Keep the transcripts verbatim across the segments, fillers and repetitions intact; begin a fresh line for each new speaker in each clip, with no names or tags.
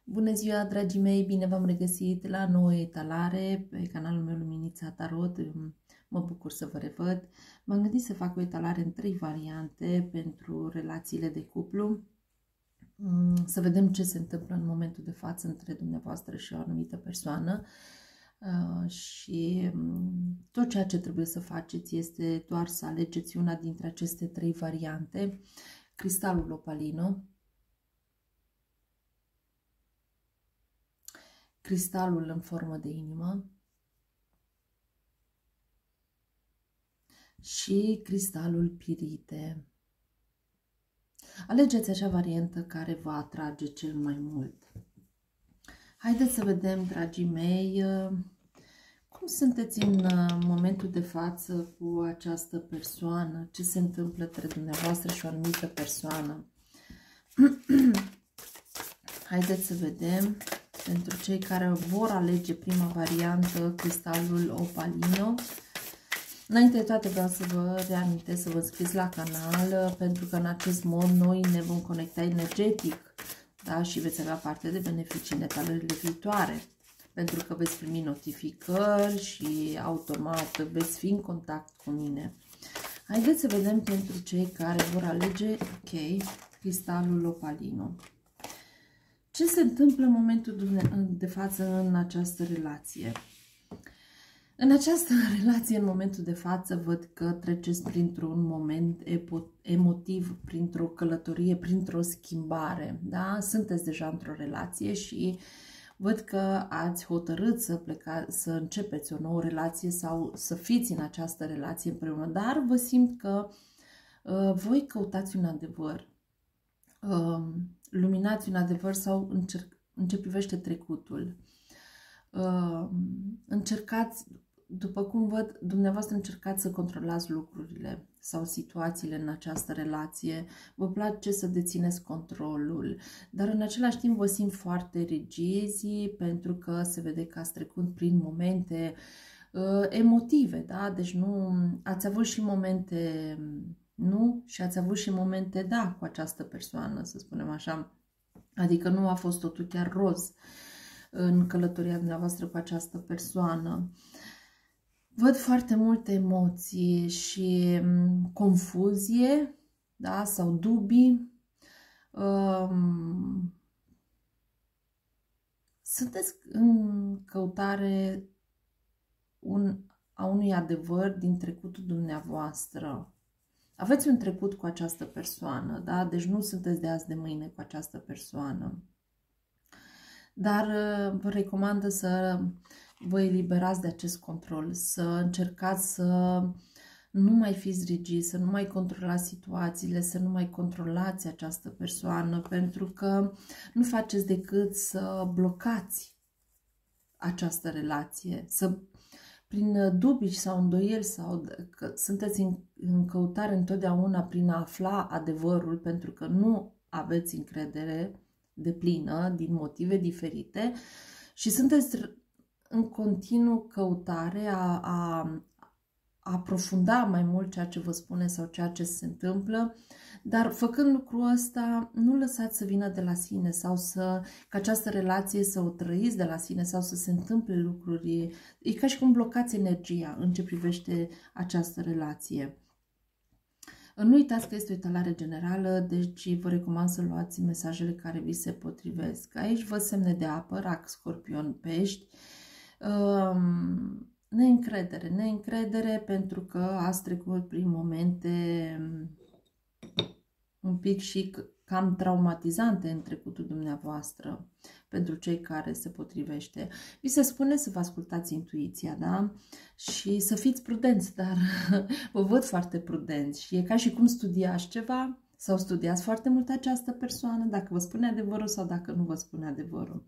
Bună ziua, dragii mei! Bine v-am regăsit la nouă etalare pe canalul meu Luminița Tarot. Mă bucur să vă revăd. M-am gândit să fac o etalare în trei variante pentru relațiile de cuplu. Să vedem ce se întâmplă în momentul de față între dumneavoastră și o anumită persoană. Și tot ceea ce trebuie să faceți este doar să alegeți una dintre aceste trei variante. Cristalul opalino, cristalul în formă de inimă și cristalul pirite. Alegeți acea variantă care vă atrage cel mai mult. Haideți să vedem, dragii mei, cum sunteți în momentul de față cu această persoană, ce se întâmplă între dumneavoastră și o anumită persoană. Haideți să vedem. Pentru cei care vor alege prima variantă, cristalul opalino. Înainte de toate vreau să vă reamintesc să vă înscrieți la canal, pentru că în acest mod noi ne vom conecta energetic, da? Și veți avea parte de beneficii în etalările viitoare, pentru că veți primi notificări și automat veți fi în contact cu mine. Haideți să vedem pentru cei care vor alege, ok, cristalul opalino. Ce se întâmplă în momentul de față în această relație? În această relație, în momentul de față, văd că treceți printr-un moment emotiv, printr-o călătorie, printr-o schimbare. Da? Sunteți deja într-o relație și văd că ați hotărât să, pleca, să începeți o nouă relație sau să fiți în această relație împreună, dar vă simt că uh, voi căutați un adevăr. Uh, luminați un adevăr sau încerc, în ce privește trecutul. Uh, încercați, după cum văd, dumneavoastră încercați să controlați lucrurile sau situațiile în această relație. Vă place să dețineți controlul, dar în același timp vă simt foarte rigizi pentru că se vede că ați trecut prin momente uh, emotive, da? Deci nu ați avut și momente nu și ați avut și momente da cu această persoană, să spunem așa. Adică nu a fost totul chiar roz în călătoria dumneavoastră cu această persoană. Văd foarte multe emoții și confuzie, da, sau dubii. Um, sunteți în căutare un, a unui adevăr din trecutul dumneavoastră. Aveți un trecut cu această persoană, da? Deci nu sunteți de azi de mâine cu această persoană. Dar vă recomand să vă eliberați de acest control, să încercați să nu mai fiți rigizi, să nu mai controlați situațiile, să nu mai controlați această persoană, pentru că nu faceți decât să blocați această relație, să prin dubii sau îndoieli sau că sunteți în, în căutare întotdeauna prin a afla adevărul, pentru că nu aveți încredere deplină din motive diferite și sunteți în continuu căutare a, a, a aprofunda mai mult ceea ce vă spune sau ceea ce se întâmplă, dar făcând lucrul ăsta nu lăsați să vină de la sine sau să, ca această relație să o trăiți de la sine sau să se întâmple lucruri. E ca și cum blocați energia în ce privește această relație. Nu uitați că este o etalare generală, deci vă recomand să luați mesajele care vi se potrivesc. Aici văd semne de apă, rac, scorpion, pești. Um, neîncredere, neîncredere pentru că ați trecut prin momente un pic și cam traumatizante în trecutul dumneavoastră, pentru cei care se potrivește. Vi se spune să vă ascultați intuiția, da? Și să fiți prudenți, dar vă văd foarte prudenți și e ca și cum studiați ceva sau studiați foarte mult această persoană, dacă vă spune adevărul sau dacă nu vă spune adevărul.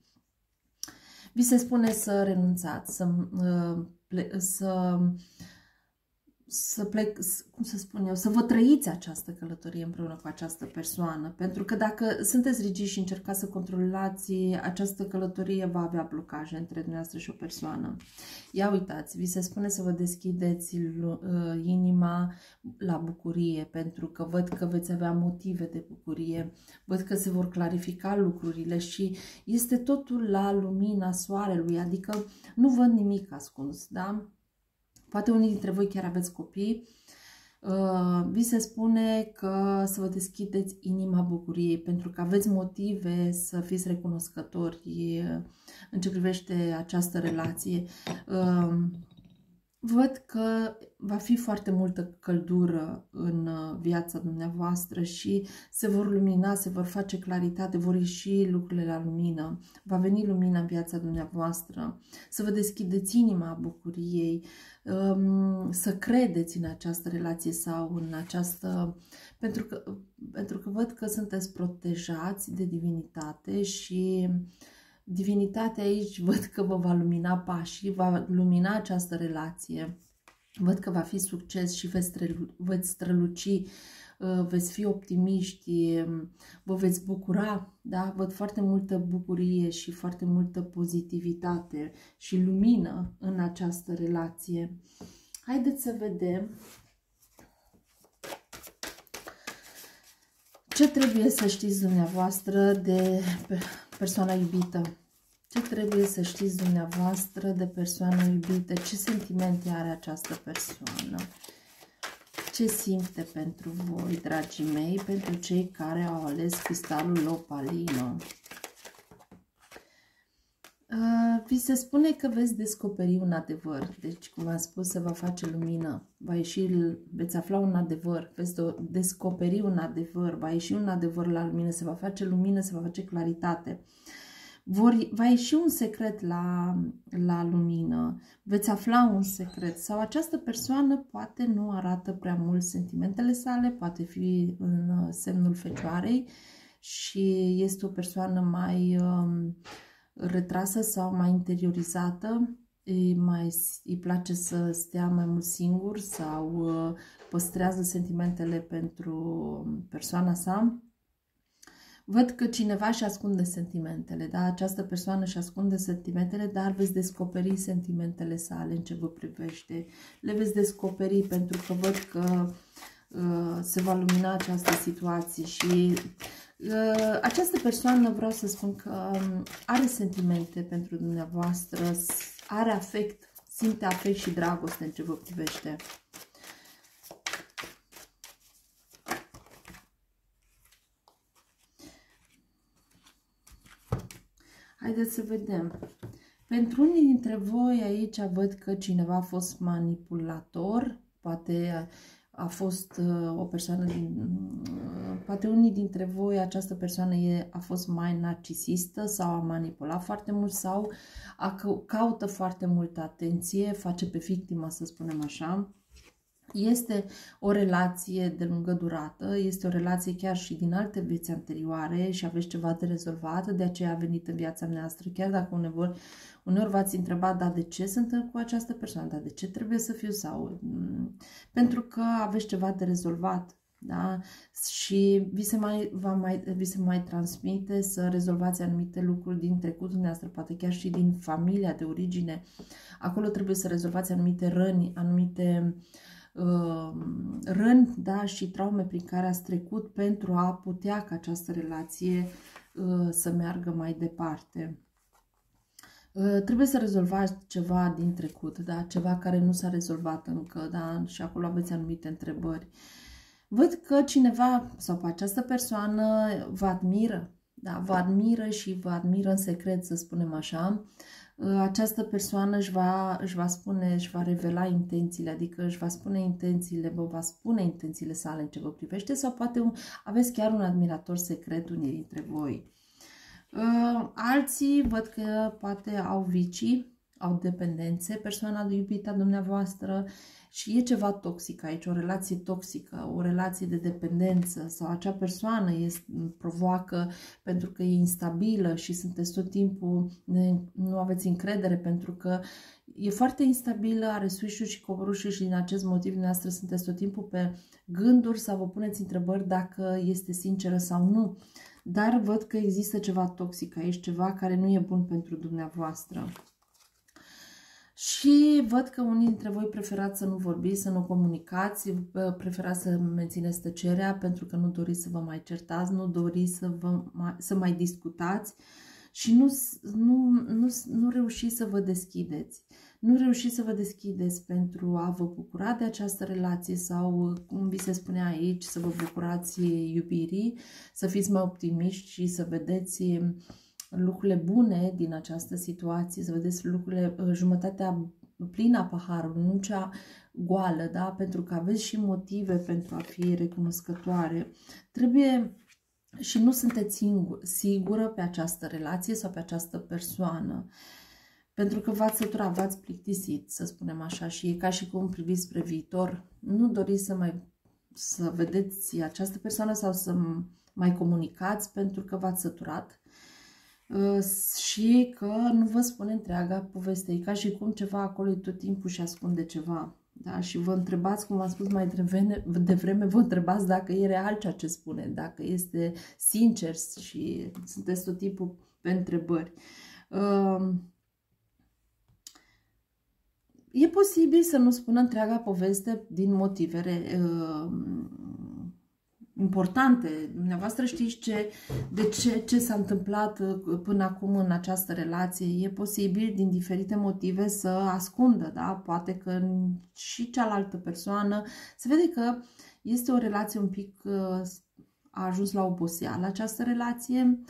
Vi se spune să renunțați, să, să să plec, cum să spun eu, să vă trăiți această călătorie împreună cu această persoană. Pentru că dacă sunteți rigiși și încercați să controlați, această călătorie va avea blocaje între dumneavoastră și o persoană. Ia uitați, vi se spune să vă deschideți inima la bucurie, pentru că văd că veți avea motive de bucurie, văd că se vor clarifica lucrurile și este totul la lumina soarelui, adică nu văd nimic ascuns, da? Poate unii dintre voi chiar aveți copii. Uh, vi se spune că să vă deschideți inima bucuriei, pentru că aveți motive să fiți recunoscători în ce privește această relație. Uh, văd că va fi foarte multă căldură în viața dumneavoastră și se vor lumina, se vor face claritate, vor ieși lucrurile la lumină. Va veni lumina în viața dumneavoastră. Să vă deschideți inima bucuriei, să credeți în această relație sau în această... Pentru că, pentru că văd că sunteți protejați de divinitate și divinitatea aici văd că vă va lumina pașii, va lumina această relație. Văd că va fi succes și veți, strălu veți străluci, veți fi optimiști, vă veți bucura, da? Văd foarte multă bucurie și foarte multă pozitivitate și lumină în această relație. Haideți să vedem ce trebuie să știți dumneavoastră de persoana iubită. Ce trebuie să știți dumneavoastră de persoana iubită? Ce sentimente are această persoană? Ce simte pentru voi, dragii mei, pentru cei care au ales cristalul opalino? Uh, vi se spune că veți descoperi un adevăr. Deci, cum am spus, se va face lumină. Va ieși, veți afla un adevăr, veți descoperi un adevăr, va ieși un adevăr la lumină, se va face lumină, se va face claritate. Vor, va ieși un secret la, la lumină, veți afla un secret sau această persoană poate nu arată prea mult sentimentele sale, poate fi în semnul Fecioarei și este o persoană mai um, retrasă sau mai interiorizată, îi, mai, îi place să stea mai mult singur sau uh, păstrează sentimentele pentru persoana sa. Văd că cineva își ascunde sentimentele, da? Această persoană își ascunde sentimentele, dar veți descoperi sentimentele sale în ce vă privește. Le veți descoperi pentru că văd că uh, se va lumina această situație și uh, această persoană, vreau să spun că um, are sentimente pentru dumneavoastră, are afect, simte afect și dragoste în ce vă privește. Haideți să vedem. Pentru unii dintre voi aici văd că cineva a fost manipulator, poate a fost o persoană din... Poate unii dintre voi, această persoană e, a fost mai narcisistă sau a manipulat foarte mult sau a, caută foarte multă atenție, face pe victimă, să spunem așa. Este o relație de lungă durată, este o relație chiar și din alte vieți anterioare și aveți ceva de rezolvat, de aceea a venit în viața noastră, chiar dacă uneori, uneori v-ați întrebat, dar de ce sunt cu această persoană, dar de ce trebuie să fiu sau... Pentru că aveți ceva de rezolvat, da? Și vi se mai, va mai, vi se mai transmite să rezolvați anumite lucruri din trecutul dumneavoastră, poate chiar și din familia de origine. Acolo trebuie să rezolvați anumite răni, anumite... Uh, răni, da, și traume prin care ați trecut pentru a putea ca această relație uh, să meargă mai departe. Uh, trebuie să rezolvați ceva din trecut, da, ceva care nu s-a rezolvat încă, da, și acolo aveți anumite întrebări. Văd că cineva sau pe această persoană vă admiră, da, vă admiră și vă admiră în secret, să spunem așa. Această persoană își va, își va spune, își va revela intențiile, adică își va spune intențiile, vă va spune intențiile sale în ce vă privește sau poate un, aveți chiar un admirator secret unii dintre voi. Alții văd că poate au vicii, au dependențe, persoana iubită a dumneavoastră, și e ceva toxic aici, o relație toxică, o relație de dependență, sau acea persoană este, provoacă pentru că e instabilă și sunteți tot timpul, nu aveți încredere pentru că e foarte instabilă, are suișuri și coborâșuri și din acest motiv dumneavoastră sunteți tot timpul pe gânduri sau vă puneți întrebări dacă este sinceră sau nu. Dar văd că există ceva toxic aici, ceva care nu e bun pentru dumneavoastră. Și văd că unii dintre voi preferați să nu vorbiți, să nu comunicați, preferați să mențineți tăcerea pentru că nu doriți să vă mai certați, nu doriți să, vă mai, să mai discutați și nu, nu, nu, nu reușiți să vă deschideți. Nu reușiți să vă deschideți pentru a vă bucura de această relație sau, cum vi se spunea aici, să vă bucurați iubirii, să fiți mai optimiști și să vedeți lucrurile bune din această situație, să vedeți lucrurile, jumătatea plină a paharului, nu cea goală, da? Pentru că aveți și motive pentru a fi recunoscătoare. Trebuie și nu sunteți singur, sigură pe această relație sau pe această persoană. Pentru că v-ați săturat, v-ați plictisit, să spunem așa, și e ca și cum priviți spre viitor. Nu doriți să mai să vedeți această persoană sau să mai comunicați pentru că v-ați săturat. Și că nu vă spune întreaga poveste. E ca și cum ceva acolo tot timpul și ascunde ceva. Da? Și vă întrebați, cum am spus mai devreme, devreme, vă întrebați dacă e real ceea ce spune, dacă este sincer și sunteți tot timpul pe întrebări. E posibil să nu spună întreaga poveste din motivele importante. Dumneavoastră știți ce, de ce, ce s-a întâmplat până acum în această relație. E posibil din diferite motive să ascundă, da? Poate că și cealaltă persoană se vede că este o relație un pic, a ajuns la oboseală această relație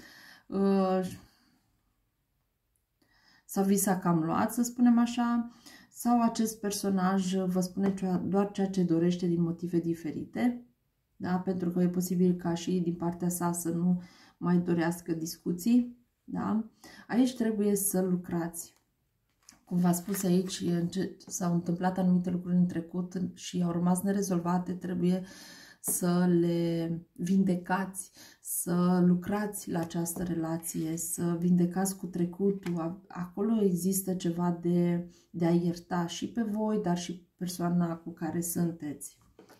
sau vi s-a cam luat, să spunem așa, sau acest personaj vă spune doar ceea ce dorește din motive diferite. Da? Pentru că e posibil ca și din partea sa să nu mai dorească discuții. Da? Aici trebuie să lucrați. Cum v-am spus aici, s-au întâmplat anumite lucruri în trecut și au rămas nerezolvate, trebuie să le vindecați, să lucrați la această relație, să vindecați cu trecutul. Acolo există ceva de, de a ierta și pe voi, dar și persoana cu care sunteți.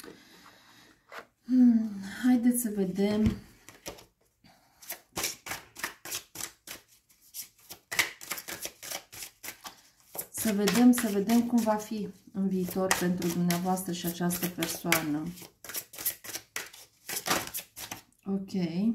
Hmm, haideți să vedem. Să vedem, să vedem cum va fi în viitor pentru dumneavoastră și această persoană. Ok.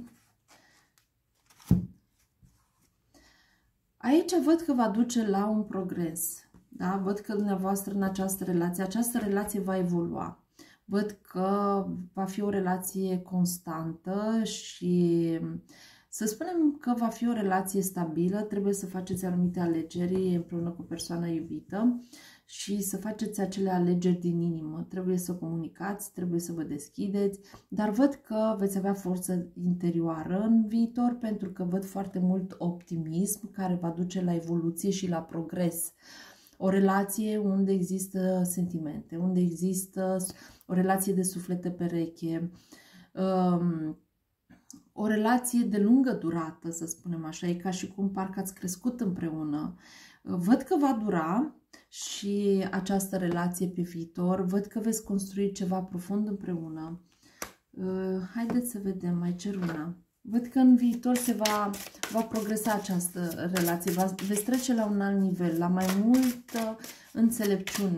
Aici văd că va duce la un progres. Da? Văd că dumneavoastră în această relație, această relație va evolua. Văd că va fi o relație constantă și să spunem că va fi o relație stabilă. Trebuie să faceți anumite alegeri împreună cu persoana iubită și să faceți acele alegeri din inimă. Trebuie să comunicați, trebuie să vă deschideți, dar văd că veți avea forță interioară în viitor pentru că văd foarte mult optimism care va duce la evoluție și la progres. O relație unde există sentimente, unde există o relație de suflete pereche, um, o relație de lungă durată, să spunem așa, e ca și cum parcă ați crescut împreună. Văd că va dura și această relație pe viitor, văd că veți construi ceva profund împreună. Uh, haideți să vedem, mai cer una. Văd că în viitor se va, va progresa această relație, va, veți trece la un alt nivel, la mai multă înțelepciune.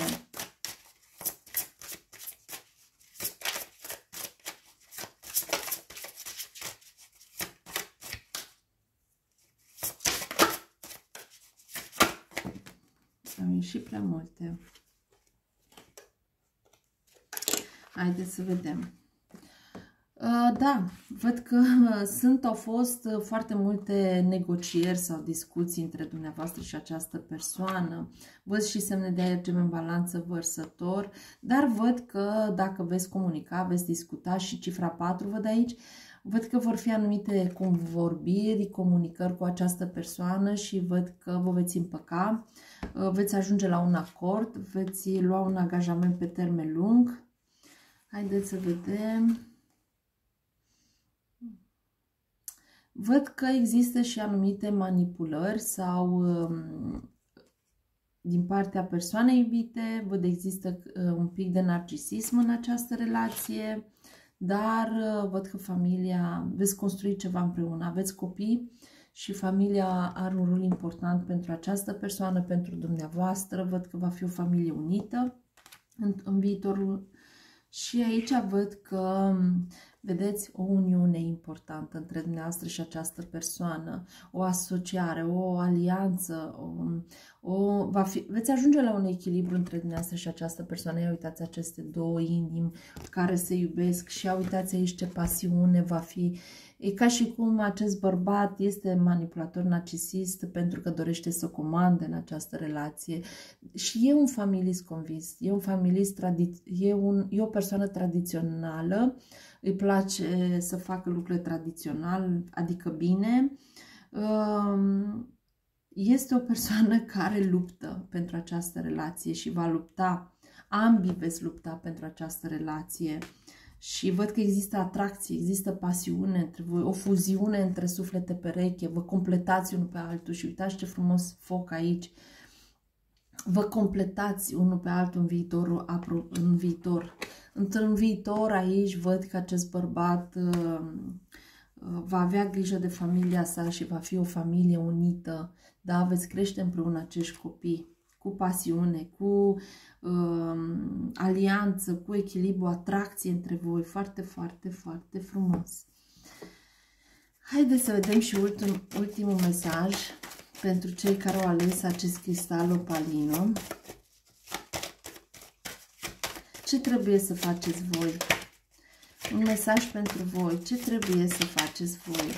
Am ieșit prea multe. Haideți să vedem. Da, văd că sunt, au fost foarte multe negocieri sau discuții între dumneavoastră și această persoană. Văd și semne de aer, gem în balanță, vărsător, dar văd că dacă veți comunica, veți discuta și cifra patru, văd aici, Văd că vor fi anumite convorbiri, comunicări cu această persoană și văd că vă veți împăca, veți ajunge la un acord, veți lua un angajament pe termen lung. Haideți să vedem. Văd că există și anumite manipulări sau din partea persoanei iubite, văd există un pic de narcisism în această relație, dar văd că familia, veți construi ceva împreună, aveți copii și familia are un rol important pentru această persoană, pentru dumneavoastră, văd că va fi o familie unită în, în viitorul. Și aici văd că, vedeți, o uniune importantă între dumneavoastră și această persoană, o asociare, o alianță, o, o, va fi, veți ajunge la un echilibru între dumneavoastră și această persoană. Ia uitați aceste două inimi care se iubesc și ia uitați aici ce pasiune va fi. E ca și cum acest bărbat este manipulator narcisist pentru că dorește să comande în această relație. Și e un familist convins, e un familist e, un, e o persoană tradițională, îi place să facă lucrurile tradițional, adică bine. Este o persoană care luptă pentru această relație și va lupta, ambii veți lupta pentru această relație. Și văd că există atracție, există pasiune între voi, o fuziune între suflete pereche, vă completați unul pe altul și uitați ce frumos foc aici. Vă completați unul pe altul în viitorul, în viitor. Într-un viitor aici văd că acest bărbat uh, va avea grijă de familia sa și va fi o familie unită, da? Veți crește împreună acești copii cu pasiune, cu uh, alianță, cu echilibru, atracție între voi. Foarte, foarte, foarte frumos. Haideți să vedem și ultim, ultimul mesaj pentru cei care au ales acest cristal opalino. Ce trebuie să faceți voi? Un mesaj pentru voi. Ce trebuie să faceți voi?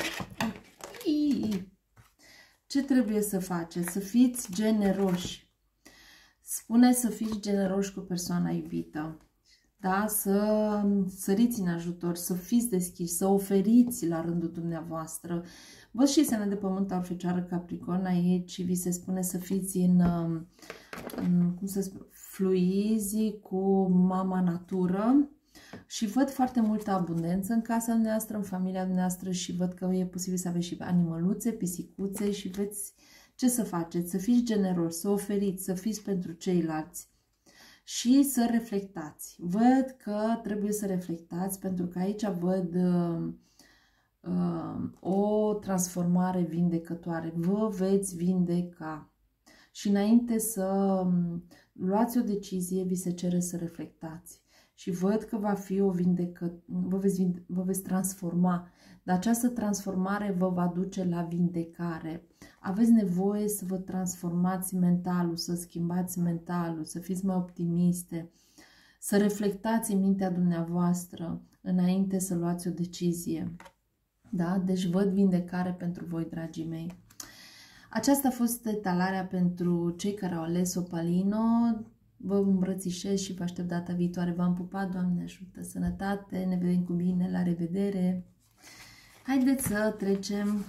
Ce trebuie să faceți? Să fiți generoși. Spune să fiți generoși cu persoana iubită, da? Să săriți în ajutor, să fiți deschiși, să oferiți la rândul dumneavoastră. Văd și semne de pământ, Aur, Fecioară, Capricorn aici, vi se spune să fiți în, în cum să spun, fluizi cu mama natură și văd foarte multă abundență în casa noastră, în familia noastră și văd că e posibil să aveți și animăluțe, pisicuțe și veți ce să faceți? Să fiți generoși, să oferiți, să fiți pentru ceilalți și să reflectați. Văd că trebuie să reflectați pentru că aici văd uh, uh, o transformare vindecătoare. Vă veți vindeca. Și înainte să luați o decizie, vi se cere să reflectați. Și văd că va fi o vindecă, vă veți, vă veți transforma. Dar această transformare vă va duce la vindecare. Aveți nevoie să vă transformați mentalul, să schimbați mentalul, să fiți mai optimiste, să reflectați în mintea dumneavoastră înainte să luați o decizie. Da? Deci văd vindecare pentru voi, dragii mei. Aceasta a fost etalarea pentru cei care au ales opalino. Vă îmbrățișez și vă aștept data viitoare. V-am pupat, Doamne ajută, sănătate, ne vedem cu bine, la revedere! Haideți să trecem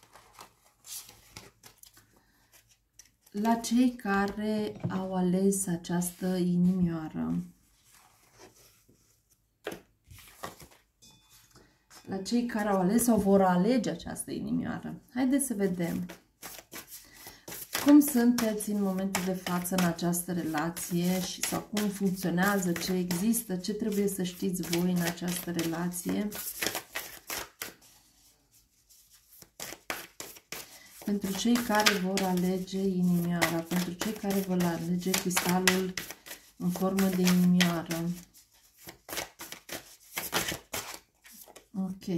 la cei care au ales această inimioară. La cei care au ales sau vor alege această inimioară. Haideți să vedem cum sunteți în momentul de față în această relație și sau cum funcționează, ce există, ce trebuie să știți voi în această relație. Pentru cei care vor alege inimioara, pentru cei care vor alege cristalul în formă de inimioară. Ok.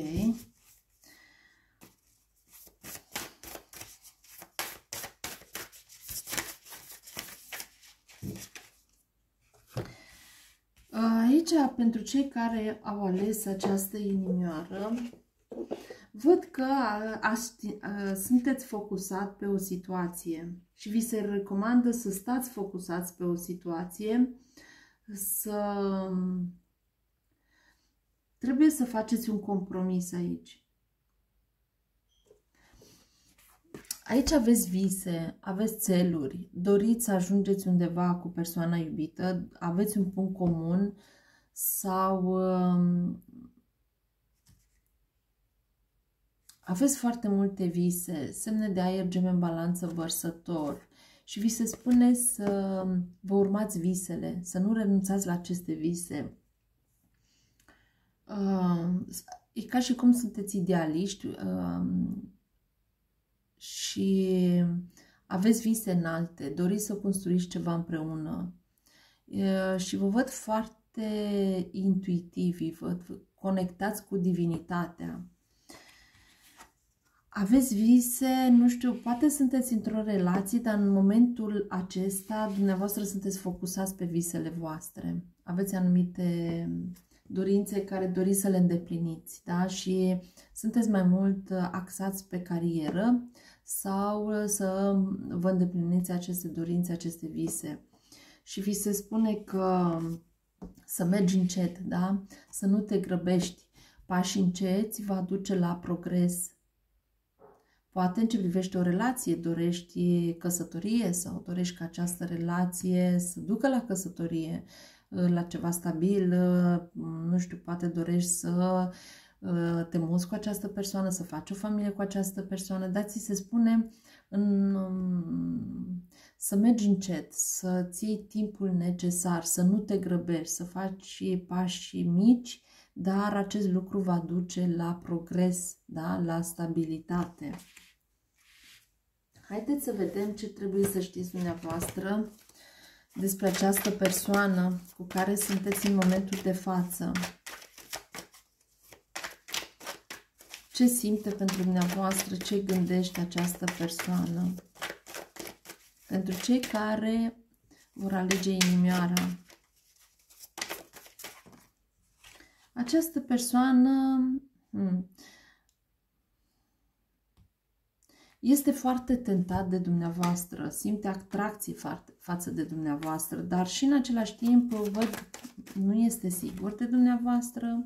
Aici, pentru cei care au ales această inimioară, văd că a, a, a, sunteți focusat pe o situație și vi se recomandă să stați focusați pe o situație, să Trebuie să faceți un compromis aici. Aici aveți vise, aveți țeluri, doriți să ajungeți undeva cu persoana iubită, aveți un punct comun sau um, aveți foarte multe vise, semne de aer, Gemeni, Balanță, Vărsător. Și vi se spune să vă urmați visele, să nu renunțați la aceste vise. Uh, e ca și cum sunteți idealiști uh, și aveți vise înalte, doriți să construiți ceva împreună. Uh, și vă văd foarte intuitivi, vă conectați cu divinitatea. Aveți vise, nu știu, poate sunteți într-o relație, dar în momentul acesta dumneavoastră sunteți focusați pe visele voastre. Aveți anumite dorințe care doriți să le îndepliniți, da? Și sunteți mai mult axați pe carieră sau să vă îndepliniți aceste dorințe, aceste vise. Și vi se spune că să mergi încet, da? Să nu te grăbești. Pași înceți va duce la progres. Poate în ce privește o relație, dorești căsătorie sau dorești ca această relație să ducă la căsătorie, la ceva stabil, nu știu, poate dorești să te muți cu această persoană, să faci o familie cu această persoană, dar ți se spune în, să mergi încet, să ții timpul necesar, să nu te grăbești, să faci pași mici, dar acest lucru va duce la progres, da? La stabilitate. Haideți să vedem ce trebuie să știți dumneavoastră despre această persoană cu care sunteți în momentul de față. Ce simte pentru dumneavoastră, ce gândește această persoană. Pentru cei care vor alege inimioara. Această persoană hmm, este foarte tentat de dumneavoastră, simte atracție față de dumneavoastră, dar și în același timp văd nu este sigur de dumneavoastră.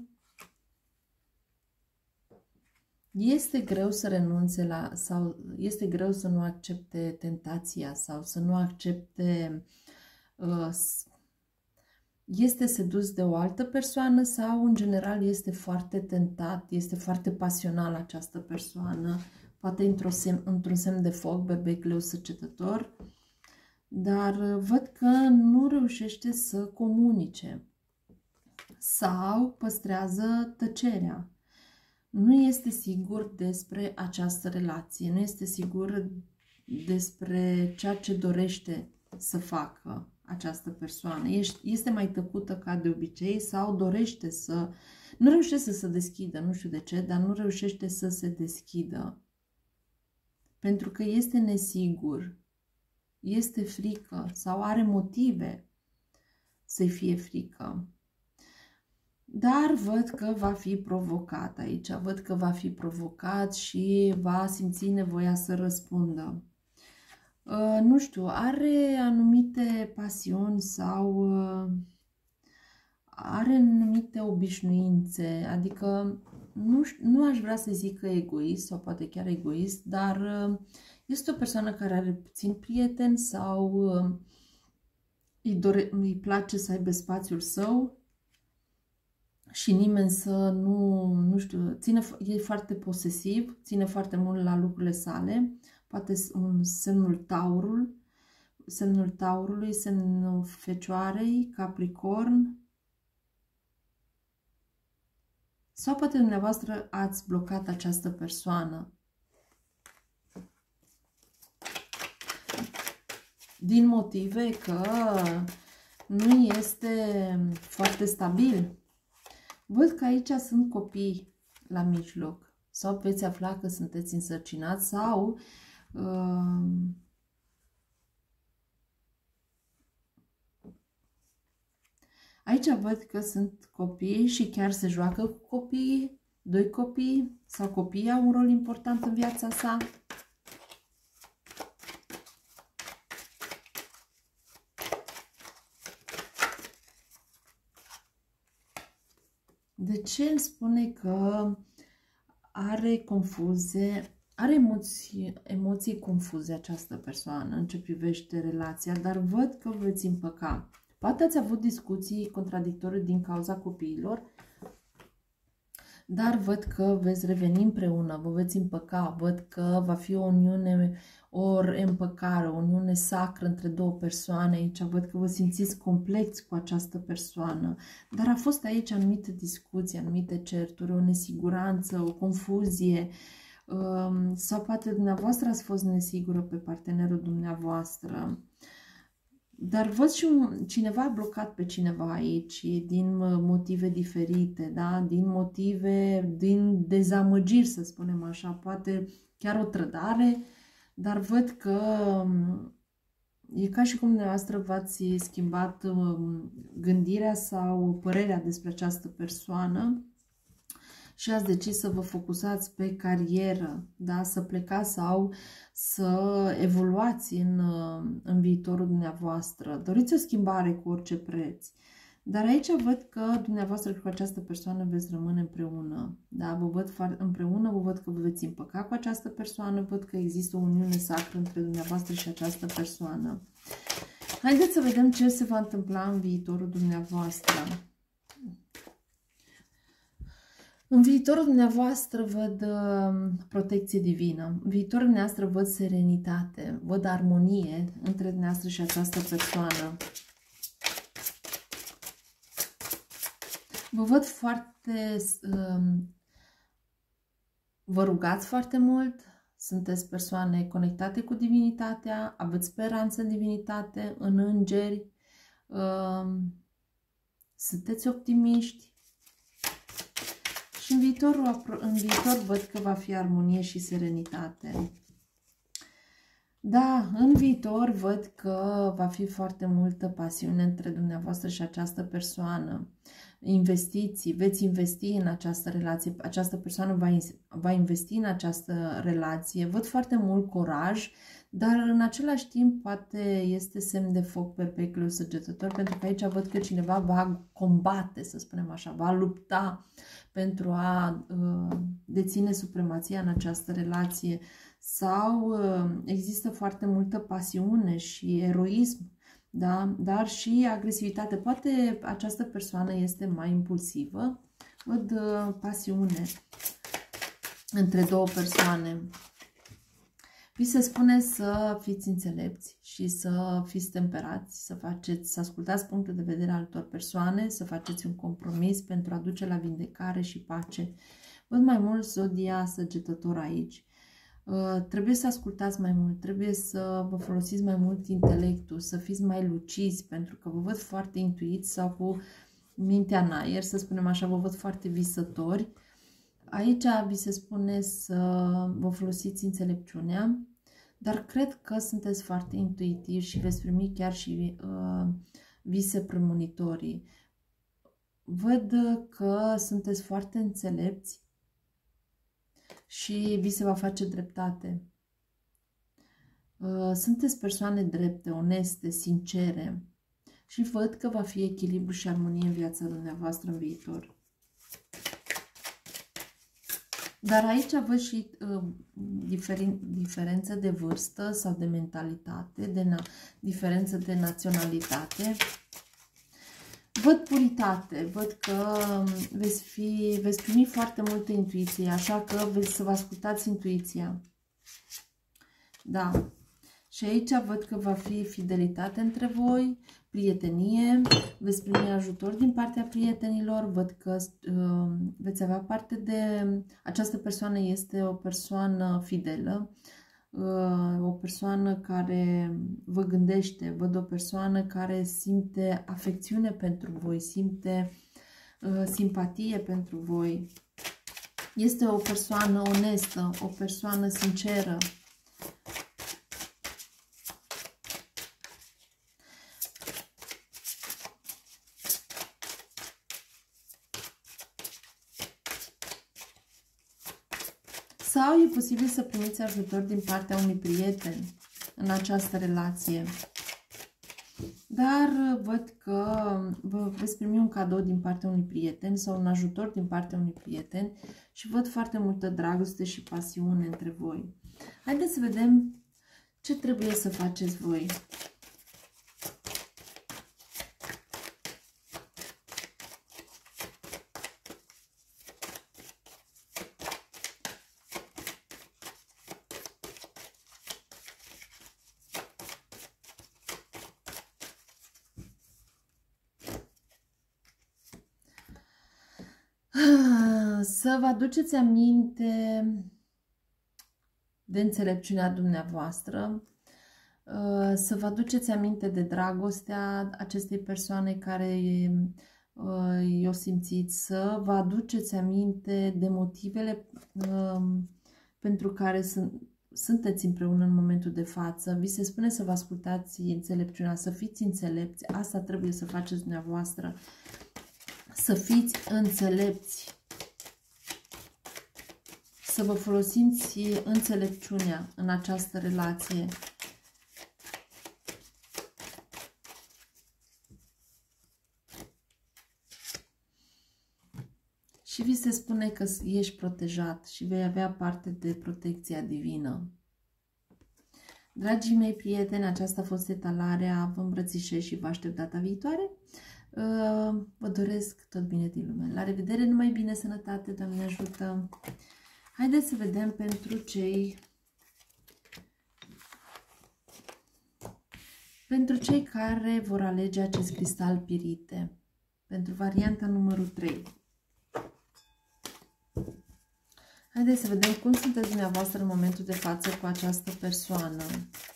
Este greu să renunțe la, sau este greu să nu accepte tentația sau să nu accepte uh, este sedus de o altă persoană sau, în general, este foarte tentat, este foarte pasional această persoană, poate într-un semn, într-un semn de foc, berbec leu săgetător, dar văd că nu reușește să comunice sau păstrează tăcerea. Nu este sigur despre această relație, nu este sigur despre ceea ce dorește să facă această persoană. Este mai tăcută ca de obicei sau dorește să... Nu reușește să se deschidă, nu știu de ce, dar nu reușește să se deschidă. Pentru că este nesigur, este frică sau are motive să-i fie frică. Dar văd că va fi provocat aici, văd că va fi provocat și va simți nevoia să răspundă. Uh, nu știu, are anumite pasiuni sau uh, are anumite obișnuințe, adică nu, nu aș vrea să zic că egoist sau poate chiar egoist, dar uh, este o persoană care are puțin prieteni sau uh, îi, dore, îi place să aibă spațiul său și nimeni să nu, nu știu, ține, e foarte posesiv, ține foarte mult la lucrurile sale. Poate un semnul taurul, semnul taurului, semnul fecioarei, capricorn. Sau poate dumneavoastră ați blocat această persoană. Din motive că nu este foarte stabil. Văd că aici sunt copii la mijloc. Sau veți afla că sunteți însărcinați sau... Uh, aici văd că sunt copii și chiar se joacă cu copiii, doi copii sau copiii au un rol important în viața sa. De ce îmi spune că are confuze, are emoții, emoții confuze această persoană în ce privește relația, dar văd că veți împăca. Poate ați avut discuții contradictorii din cauza copiilor, dar văd că veți reveni împreună, vă veți împăca, văd că va fi o uniune, o împăcare, o uniune sacră între două persoane aici, văd că vă simțiți complexi cu această persoană, dar a fost aici anumite discuții, anumite certuri, o nesiguranță, o confuzie, sau poate dumneavoastră ați fost nesigură pe partenerul dumneavoastră. Dar văd și un, cineva a blocat pe cineva aici, din motive diferite, da? Din motive, din dezamăgiri, să spunem așa, poate chiar o trădare, dar văd că e ca și cum dumneavoastră v-ați schimbat gândirea sau părerea despre această persoană și ați decis să vă focusați pe carieră, da? Să plecați sau să evoluați în, în viitorul dumneavoastră. Doriți o schimbare cu orice preț. Dar aici văd că dumneavoastră cu această persoană veți rămâne împreună. Da? Vă văd împreună, vă văd că vă veți împăca cu această persoană, văd că există o uniune sacră între dumneavoastră și această persoană. Haideți să vedem ce se va întâmpla în viitorul dumneavoastră. În viitorul dumneavoastră văd uh, protecție divină, în viitorul dumneavoastră văd serenitate, văd armonie între dumneavoastră și această persoană. Vă văd foarte, uh, vă rugați foarte mult, sunteți persoane conectate cu divinitatea, aveți speranță în divinitate, în îngeri, uh, sunteți optimiști. Și în, viitorul, în viitor văd că va fi armonie și serenitate. Da, în viitor văd că va fi foarte multă pasiune între dumneavoastră și această persoană. Investiții, veți investi în această relație, această persoană va, va investi în această relație. Văd foarte mult curaj, dar în același timp poate este semn de foc perpetuul săgetător, pentru că aici văd că cineva va combate, să spunem așa, va lupta pentru a uh, deține supremația în această relație, sau uh, există foarte multă pasiune și eroism, da? Dar și agresivitate. Poate această persoană este mai impulsivă. Văd uh, pasiune între două persoane. Vi se spune să fiți înțelepți și să fiți temperați, să faceți, să ascultați punctul de vedere al altor persoane, să faceți un compromis pentru a duce la vindecare și pace. Văd mai mult zodia săgetător aici. Uh, trebuie să ascultați mai mult, trebuie să vă folosiți mai mult intelectul, să fiți mai lucizi, pentru că vă văd foarte intuiți sau cu mintea în aer, să spunem așa, vă văd foarte visători. Aici vi se spune să vă folosiți înțelepciunea, dar cred că sunteți foarte intuitivi și veți primi chiar și uh, vise premonitorii. Văd că sunteți foarte înțelepți și vi se va face dreptate. Uh, sunteți persoane drepte, oneste, sincere și văd că va fi echilibru și armonie în viața dumneavoastră în viitor. Dar aici văd și uh, diferin, diferențe de vârstă sau de mentalitate, de na, diferență de naționalitate. Văd puritate, văd că veți, fi, veți primi foarte multă intuiție, așa că veți să vă ascultați intuiția. Da. Și aici văd că va fi fidelitate între voi, prietenie, veți primi ajutor din partea prietenilor, văd că uh, veți avea parte de... Această persoană este o persoană fidelă, uh, o persoană care vă gândește, văd o persoană care simte afecțiune pentru voi, simte uh, simpatie pentru voi. Este o persoană onestă, o persoană sinceră. Sau e posibil să primiți ajutor din partea unui prieten în această relație. dar văd că vă veți primi un cadou din partea unui prieten sau un ajutor din partea unui prieten și văd foarte multă dragoste și pasiune între voi. Haideți să vedem ce trebuie să faceți voi. Să vă aduceți aminte de înțelepciunea dumneavoastră, să vă aduceți aminte de dragostea acestei persoane care i-o simțiți, să vă aduceți aminte de motivele pentru care sunt, sunteți împreună în momentul de față. Vi se spune să vă ascultați înțelepciunea, să fiți înțelepți. Asta trebuie să faceți dumneavoastră. Să fiți înțelepți. Să vă folosiți înțelepciunea în această relație. Și vi se spune că ești protejat și vei avea parte de protecția divină. Dragii mei prieteni, aceasta a fost etalarea. Vă îmbrățișez și vă aștept data viitoare. Vă doresc tot bine din lume. La revedere, numai bine, sănătate, Doamne ajută! Haideți să vedem pentru cei pentru cei care vor alege acest cristal pirite. Pentru varianta numărul trei. Haideți să vedem cum sunteți dumneavoastră în momentul de față cu această persoană.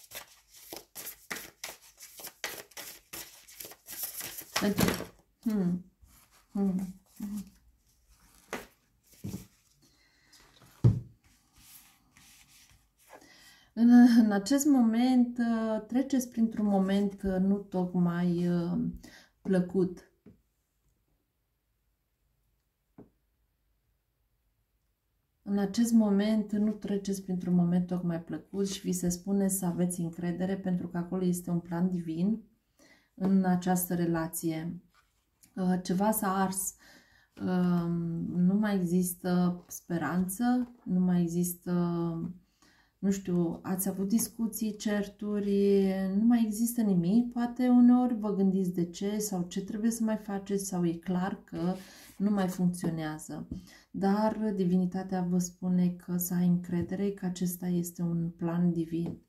Pentru... Hmm. Hmm. Hmm. În, în acest moment treceți printr-un moment nu tocmai plăcut. În acest moment nu treceți printr-un moment tocmai plăcut și vi se spune să aveți încredere pentru că acolo este un plan divin în această relație. Ceva s-a ars. Nu mai există speranță, nu mai există... Nu știu, ați avut discuții, certuri, nu mai există nimic. Poate uneori vă gândiți de ce sau ce trebuie să mai faceți sau e clar că nu mai funcționează. Dar divinitatea vă spune că să ai încredere, că acesta este un plan divin.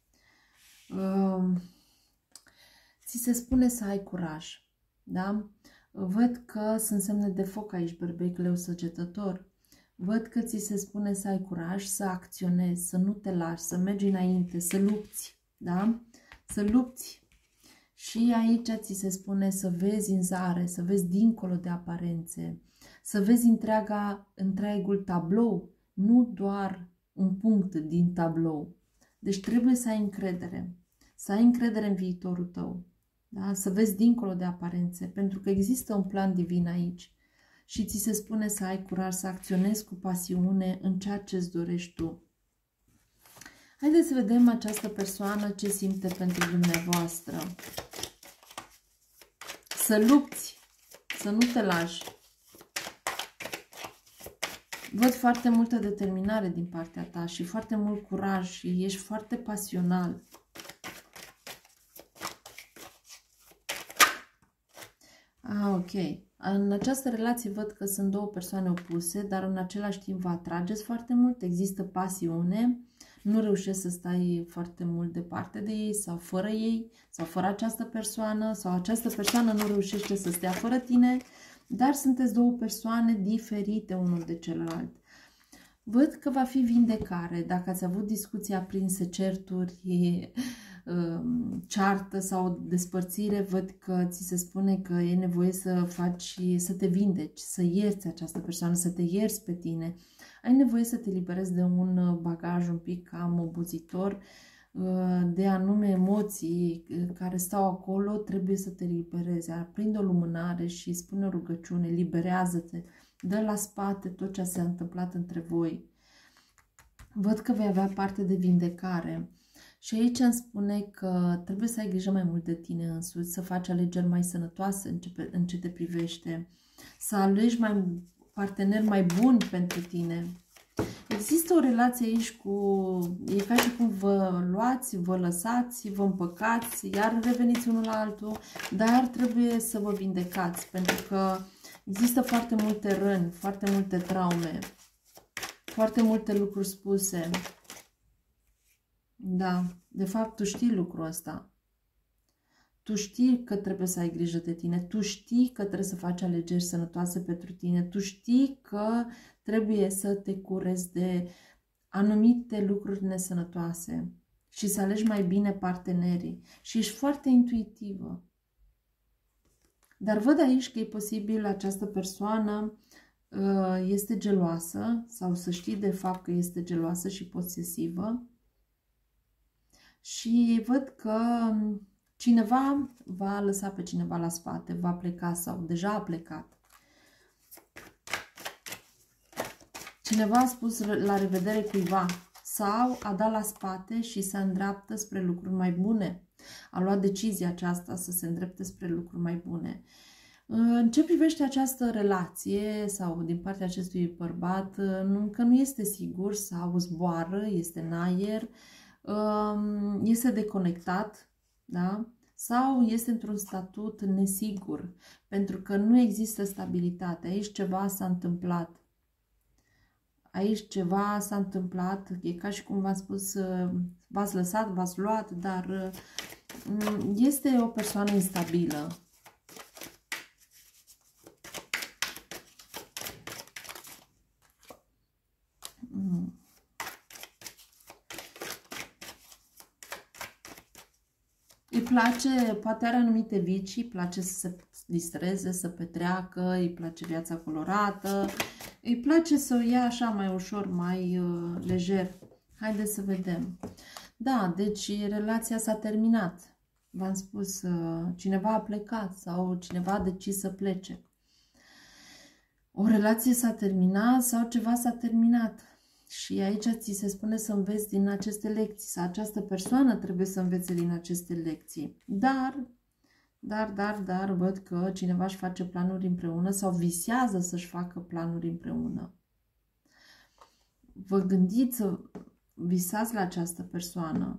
Ți se spune să ai curaj, da? Văd că sunt semne de foc aici, berbec, leu, săgetător. Văd că ți se spune să ai curaj, să acționezi, să nu te lași, să mergi înainte, să lupți, da? Să lupți. Și aici ți se spune să vezi în zare, să vezi dincolo de aparențe, să vezi întreaga, întregul tablou, nu doar un punct din tablou. Deci trebuie să ai încredere, să ai încredere în viitorul tău, da? Să vezi dincolo de aparențe, pentru că există un plan divin aici. Și ți se spune să ai curaj, să acționezi cu pasiune în ceea ce îți dorești tu. Haideți să vedem această persoană ce simte pentru dumneavoastră. Să lupți, să nu te lași. Văd foarte multă determinare din partea ta și foarte mult curaj și ești foarte pasional. Ah, ok. În această relație văd că sunt două persoane opuse, dar în același timp vă atrageți foarte mult, există pasiune, nu reușești să stai foarte mult departe de ei sau fără ei, sau fără această persoană, sau această persoană nu reușește să stea fără tine, dar sunteți două persoane diferite unul de celălalt. Văd că va fi vindecare, dacă ați avut discuții aprinse, certuri, ceartă sau despărțire, văd că ți se spune că e nevoie să faci, să te vindeci, să ierți această persoană, să te ierți pe tine. Ai nevoie să te liberezi de un bagaj un pic cam obozitor, de anume emoții care stau acolo, trebuie să te liberezi. Aprinde o lumânare și spune o rugăciune, liberează-te, dă la spate tot ce s-a întâmplat între voi. Văd că vei avea parte de vindecare. Și aici îmi spune că trebuie să ai grijă mai mult de tine însuți, să faci alegeri mai sănătoase în ce, în ce te privește, să alegi mai parteneri mai buni pentru tine. Există o relație aici cu... E ca și cum vă luați, vă lăsați, vă împăcați, iar reveniți unul la altul, dar trebuie să vă vindecați, pentru că există foarte multe răni, foarte multe traume, foarte multe lucruri spuse. Da, de fapt tu știi lucrul ăsta. Tu știi că trebuie să ai grijă de tine, tu știi că trebuie să faci alegeri sănătoase pentru tine, tu știi că trebuie să te curezi de anumite lucruri nesănătoase și să alegi mai bine partenerii. Și ești foarte intuitivă. Dar văd aici că e posibil această persoană este geloasă sau să știi de fapt că este geloasă și posesivă. Și văd că cineva va lăsa pe cineva la spate, va pleca sau deja a plecat. Cineva a spus la revedere cuiva sau a dat la spate și se îndreaptă spre lucruri mai bune. A luat decizia aceasta să se îndrepte spre lucruri mai bune. În ce privește această relație sau din partea acestui bărbat, încă nu este sigur sau zboară, este în aer, este deconectat, da? Sau este într-un statut nesigur, pentru că nu există stabilitate. Aici ceva s-a întâmplat. Aici ceva s-a întâmplat, e ca și cum v-am spus, v-ați lăsat, v-ați luat, dar este o persoană instabilă. Îi place, poate are anumite vicii, îi place să se distreze, să petreacă, îi place viața colorată, îi place să o ia așa mai ușor, mai uh, lejer. Haideți să vedem. Da, deci relația s-a terminat. V-am spus, uh, cineva a plecat sau cineva a decis să plece. O relație s-a terminat sau ceva s-a terminat. Și aici ți se spune să înveți din aceste lecții, sau această persoană trebuie să învețe din aceste lecții. Dar, dar, dar, dar, văd că cineva își face planuri împreună sau visează să-și facă planuri împreună. Vă gândiți să visați la această persoană.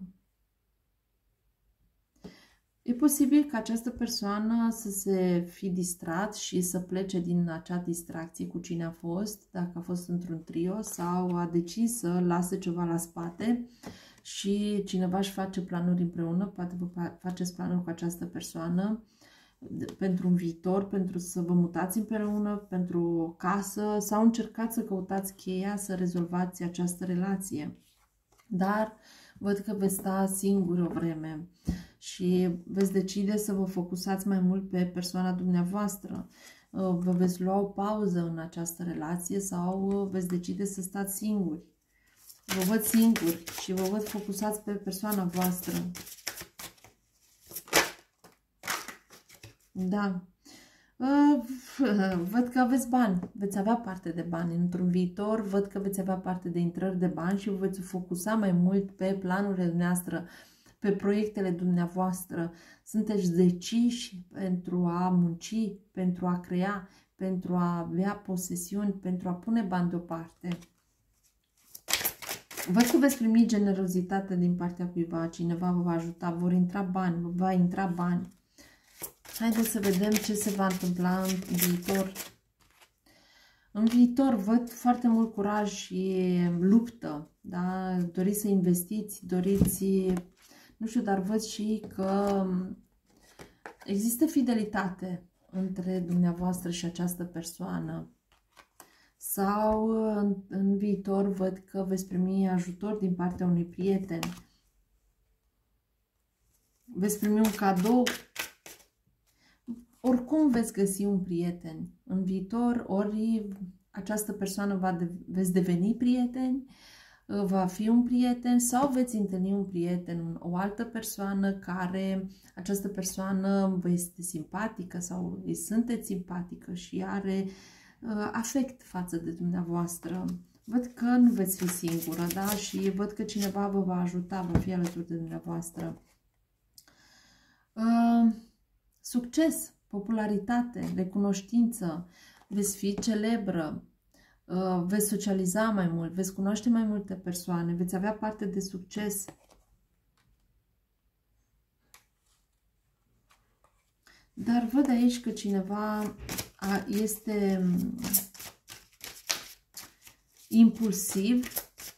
E posibil ca această persoană să se fi distrat și să plece din acea distracție cu cine a fost, dacă a fost într-un trio sau a decis să lase ceva la spate și cineva își face planuri împreună, poate vă faceți planuri cu această persoană pentru un viitor, pentru să vă mutați împreună, pentru o casă sau încercați să căutați cheia să rezolvați această relație. Dar văd că veți sta singuri o vreme și veți decide să vă focusați mai mult pe persoana dumneavoastră. Vă veți lua o pauză în această relație sau veți decide să stați singuri. Vă văd singuri și vă văd focusați pe persoana voastră. Da. Văd că aveți bani, veți avea parte de bani într-un viitor, văd că veți avea parte de intrări de bani și vă veți focusa mai mult pe planurile dumneavoastră, pe proiectele dumneavoastră. Sunteți deciși pentru a munci, pentru a crea, pentru a avea posesiuni, pentru a pune bani deoparte. Văd că veți primi generozitate din partea cuiva, cineva vă va ajuta, vor intra bani, vă va intra bani. Haideți să vedem ce se va întâmpla în viitor. În viitor văd foarte mult curaj și luptă. Da? Doriți să investiți, doriți, nu știu, dar văd și că există fidelitate între dumneavoastră și această persoană. Sau în, în viitor văd că veți primi ajutor din partea unui prieten. Veți primi un cadou. Oricum veți găsi un prieten în viitor, ori această persoană va de, veți deveni prieteni, va fi un prieten sau veți întâlni un prieten, o altă persoană care, această persoană vă este simpatică sau îi sunteți simpatică și are uh, afect față de dumneavoastră. Văd că nu veți fi singură, da? Și văd că cineva vă va ajuta, va fi alături de dumneavoastră. Uh, succes, popularitate, recunoștință, veți fi celebră, uh, veți socializa mai mult, veți cunoaște mai multe persoane, veți avea parte de succes. Dar văd aici că cineva este impulsiv.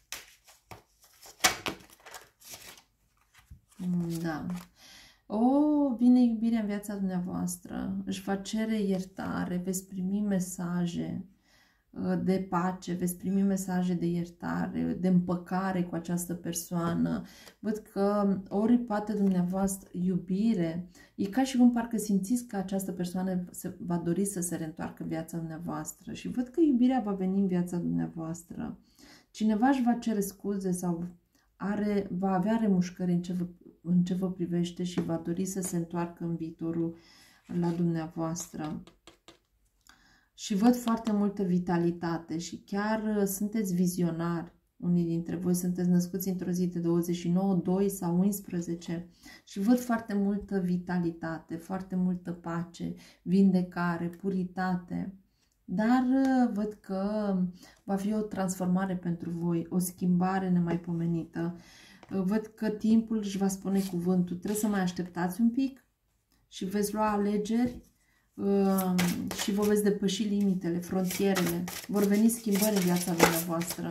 Da. O, vine iubirea în viața dumneavoastră, își va cere iertare, veți primi mesaje de pace, veți primi mesaje de iertare, de împăcare cu această persoană. Văd că ori poate dumneavoastră iubire, e ca și cum parcă simțiți că această persoană se va dori să se reîntoarcă în viața dumneavoastră și văd că iubirea va veni în viața dumneavoastră. Cineva își va cere scuze sau are, va avea remușcări în ce, vă, în ce vă privește și va dori să se întoarcă în viitorul la dumneavoastră. Și văd foarte multă vitalitate și chiar sunteți vizionari. Unii dintre voi sunteți născuți într-o zi de douăzeci și nouă, doi sau unsprezece și văd foarte multă vitalitate, foarte multă pace, vindecare, puritate. Dar văd că va fi o transformare pentru voi, o schimbare nemaipomenită. Văd că timpul își va spune cuvântul. Trebuie să mai așteptați un pic și veți lua alegeri și vă veți depăși limitele, frontierele. Vor veni schimbări în viața dumneavoastră.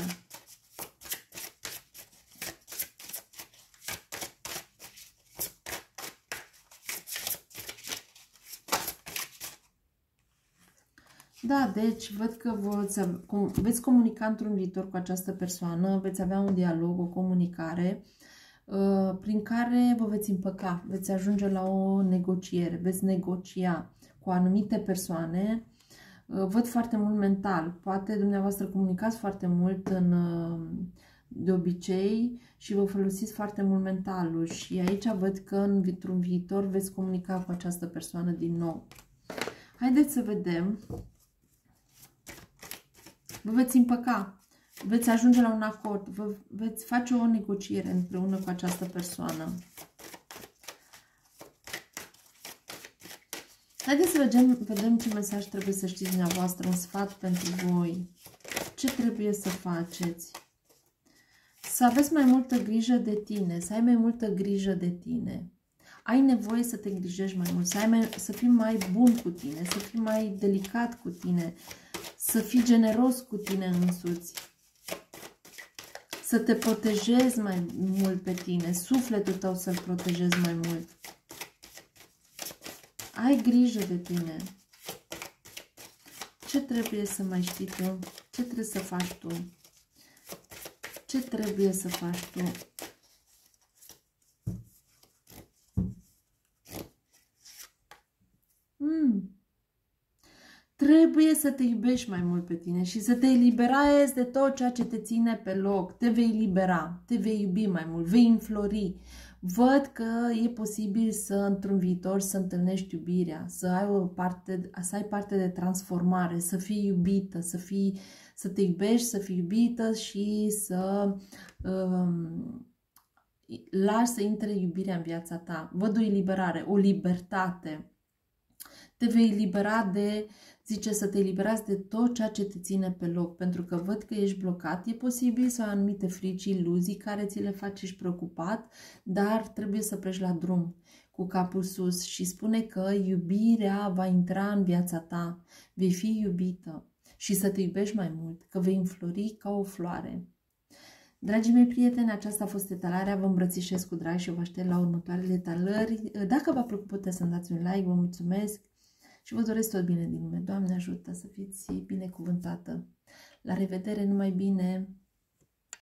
Da, deci văd că veți, veți comunica într-un viitor cu această persoană, veți avea un dialog, o comunicare uh, prin care vă veți împăca, veți ajunge la o negociere, veți negocia cu anumite persoane. Uh, văd foarte mult mental, poate dumneavoastră comunicați foarte mult în, uh, de obicei și vă folosiți foarte mult mentalul și aici văd că într-un viitor veți comunica cu această persoană din nou. Haideți să vedem. Vă veți împăca, veți ajunge la un acord, vă veți face o negociere împreună cu această persoană. Haideți să vedem, vedem ce mesaj trebuie să știți dumneavoastră, un sfat pentru voi. Ce trebuie să faceți? Să aveți mai multă grijă de tine, să ai mai multă grijă de tine. Ai nevoie să te îngrijești mai mult, să, ai mai, să fii mai bun cu tine, să fii mai delicat cu tine, să fii generos cu tine însuți, să te protejezi mai mult pe tine, sufletul tău să-l protejezi mai mult. Ai grijă de tine. Ce trebuie să mai știi tu? Ce trebuie să faci tu? Ce trebuie să faci tu? Mm. Trebuie să te iubești mai mult pe tine și să te eliberezi de tot ceea ce te ține pe loc. Te vei libera, te vei iubi mai mult, vei înflori. Văd că e posibil să, într-un viitor, să întâlnești iubirea, să ai, o parte, să ai parte de transformare, să fii iubită, să, fii, să te iubești, să fii iubită și să um, lași să intre iubirea în viața ta. Văd o eliberare, o libertate. Te vei elibera de, zice, să te eliberați de tot ceea ce te ține pe loc, pentru că văd că ești blocat. E posibil să ai anumite frici, iluzii care ți le faci, ești preocupat, dar trebuie să pleci la drum cu capul sus și spune că iubirea va intra în viața ta, vei fi iubită și să te iubești mai mult, că vei înflori ca o floare. Dragii mei prieteni, aceasta a fost etalarea, vă îmbrățișez cu drag și vă aștept la următoarele etalări. Dacă v-a plăcut, puteți să-mi dați un like, vă mulțumesc și vă doresc tot bine din lume. Doamne ajută să fiți binecuvântată. La revedere, numai bine!